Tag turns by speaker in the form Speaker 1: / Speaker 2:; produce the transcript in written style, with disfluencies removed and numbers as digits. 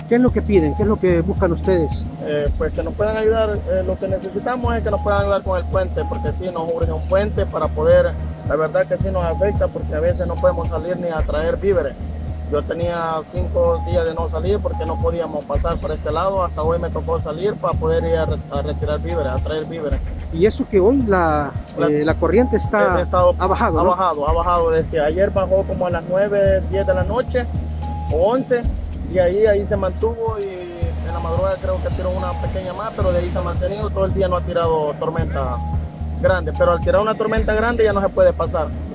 Speaker 1: ¿Qué es lo que piden? ¿Qué es lo que buscan ustedes?
Speaker 2: Pues que nos puedan ayudar, lo que necesitamos es que nos puedan ayudar con el puente, porque sí nos urge un puente para poder, la verdad que sí nos afecta, porque a veces no podemos salir ni a traer víveres. Yo tenía 5 días de no salir porque no podíamos pasar por este lado, hasta hoy me tocó salir para poder ir a retirar víveres, a traer víveres.
Speaker 1: Y eso que hoy
Speaker 2: La-
Speaker 1: la corriente
Speaker 2: he estado,
Speaker 1: ha bajado, ¿no?
Speaker 2: ha bajado desde ayer bajó como a las 9, 10 de la noche o 11 y ahí se mantuvo y en la madrugada creo que tiró una pequeña más, pero de ahí se ha mantenido, todo el día no ha tirado tormenta grande, pero al tirar una tormenta grande ya no se puede pasar.